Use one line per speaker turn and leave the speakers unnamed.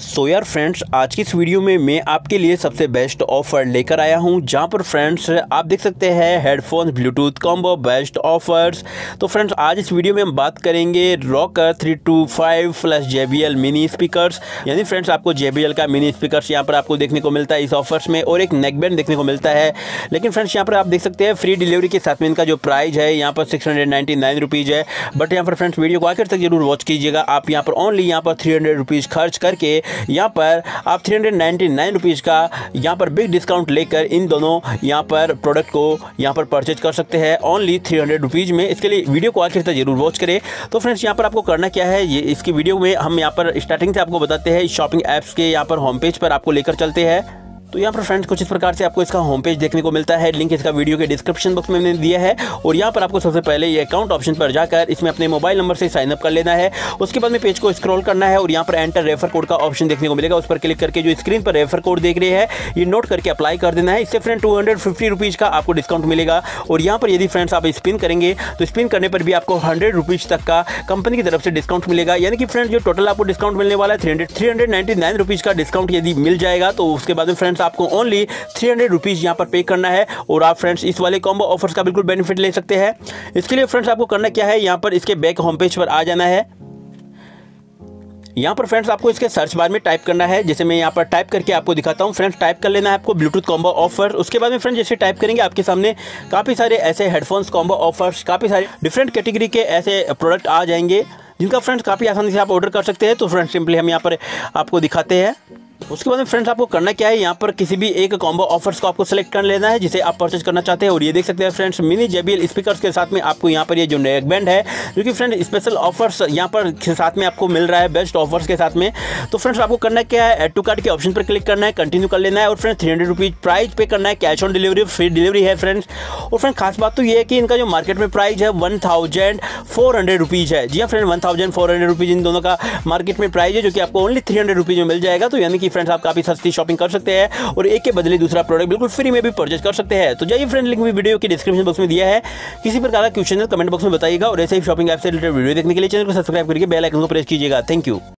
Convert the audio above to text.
सो यार फ्रेंड्स, आज की इस वीडियो में मैं आपके लिए सबसे बेस्ट ऑफर लेकर आया हूं, जहां पर फ्रेंड्स आप देख सकते हैं headphones bluetooth combo best offers. तो फ्रेंड्स आज इस वीडियो में हम बात करेंगे rocker 325 plus JBL mini speakers, यानी फ्रेंड्स आपको JBL का मिनी स्पीकर्स यहां पर आपको देखने को मिलता है इस ऑफर्स में, और एक नेक बैंड देखने को मिलता है। लेकिन फ्रेंड्स यहां पर आप देख सकते हैं फ्री डिलीवरी के साथ में इनका जो प्राइस है यहाँ पर 699 रुपीज़ है। बट यहाँ पर फ्रेंड्स वीडियो को आखिर तक जरूर वॉच कीजिएगा। आप यहाँ पर ओनली यहाँ पर 300 रुपीज़ खर्च करके यहाँ पर आप 399 रुपीज़ का यहाँ पर बिग डिस्काउंट लेकर इन दोनों यहाँ पर प्रोडक्ट को यहाँ पर परचेज कर सकते हैं ओनली 300 रुपीज़ में। इसके लिए वीडियो को आखिर तक जरूर वॉच करें। तो फ्रेंड्स यहाँ पर आपको करना क्या है, ये इसकी वीडियो में हम यहाँ पर स्टार्टिंग से आपको बताते हैं। शॉपिंग ऐप्स के यहाँ पर होम पेज पर आपको लेकर चलते हैं। तो यहाँ पर फ्रेंड्स कुछ इस प्रकार से आपको इसका होम पेज देखने को मिलता है। लिंक इसका वीडियो के डिस्क्रिप्शन बॉक्स में मैंने दिया है। और यहाँ पर आपको सबसे पहले ये अकाउंट ऑप्शन पर जाकर इसमें अपने मोबाइल नंबर से साइन अप कर लेना है। उसके बाद में पेज को स्क्रॉल करना है और यहाँ पर एंटर रेफर कोड का ऑप्शन देखने को मिलेगा। उस पर क्लिक करके जो स्क्रीन पर रेफर कोड देख रहे हैं ये नोट करके अप्लाई कर देना है। इससे फ्रेंड 250 रुपीज़ का आपको डिस्काउंट मिलेगा। और यहाँ पर यदि फ्रेंड्स आप स्पिन करेंगे तो स्पिन करने पर भी आपको 100 रुपीज़ तक का कंपनी की तरफ से डिस्काउंट मिलेगा। यानी कि फ्रेंड्स जो टोटल आपको डिस्काउंट मिलने वाला है 399 रुपीज़ का डिस्काउंट यदि मिल जाएगा तो उसके बाद में फ्रेंड्स आपको ओनली 300 रुपीज़ यहाँ पर पे करना है और आप फ्रेंड्स इस वाले कॉम्बो ऑफर्स का बिल्कुल बेनिफिट ले सकते हैं। इसके लिए फ्रेंड्स आपको करना क्या है, यहाँ पर इसके बैक होम पेज पर आ जाना है। यहाँ पर फ्रेंड्स आपको इसके सर्च बार में टाइप करना है। जैसे मैं यहाँ पर टाइप करके आपको दिखाता हूँ। फ्रेंड्स टाइप कर लेना है आपको ब्लूटूथ कॉम्बो ऑफर। उसके बाद में फ्रेंड्स जैसे टाइप करेंगे आपके सामने काफ़ी सारे ऐसे हेडफोन्स कॉम्बो ऑफर्स, काफ़ी सारे डिफरेंट कैटेगरी के ऐसे प्रोडक्ट आ जाएंगे जिनका फ्रेंड्स काफ़ी आसानी से आप ऑर्डर कर सकते हैं। तो फ्रेंड्स सिंपली हम यहाँ पर आपको दिखाते हैं। उसके बाद में फ्रेंड्स आपको करना क्या है, यहाँ पर किसी भी एक कॉम्बो ऑफर्स को आपको सेलेक्ट कर लेना है जिसे आप परचेज करना चाहते हैं। और ये देख सकते हैं फ्रेंड्स मिनी JBL स्पीकर्स के साथ में आपको यहाँ पर ये जो नेक बैंड है जो कि फ्रेंड स्पेशल ऑफर्स यहाँ पर साथ में आपको मिल रहा है बेस्ट ऑफर्स के साथ में। तो फ्रेंड्स आपको करना क्या है, ऐड टू कार्ट के ऑप्शन पर क्लिक करना है, कंटिन्यू कर लेना है और फ्रेंड्स 300 रुपीज़ प्राइस पे करना है। Cash on delivery, free delivery है फ्रेंड्स। और फ्रेंड खास बात तो ये है कि इनका जो मार्केट में प्राइस है 1400 रुपीज़ है। जी हाँ फ्रेंड 1400 रुपीज़ इन दोनों का मार्केट में प्राइस है, जो कि आपको ओनली 300 रुपीज़ में मिल जाएगा। तो यानी कि फ्रेंड्स आप काफ़ी सस्ती शॉपिंग कर सकते हैं और एक के बदले दूसरा प्रोडक्ट बिल्कुल फ्री में भी परचेज कर सकते हैं। तो जाइए फ्रेंड, लिंक भी वीडियो के डिस्क्रिप्शन बॉक्स में दिया है। किसी प्रकार का क्वेश्चन है कमेंट बॉक्स में बताइएगा और ऐसे ही शॉपिंग ऐप से रिलेटेड वीडियो देखने के लिए चैनल को सब्सक्राइब करके बेल आइकन को प्रेस कीजिएगा। Thank you.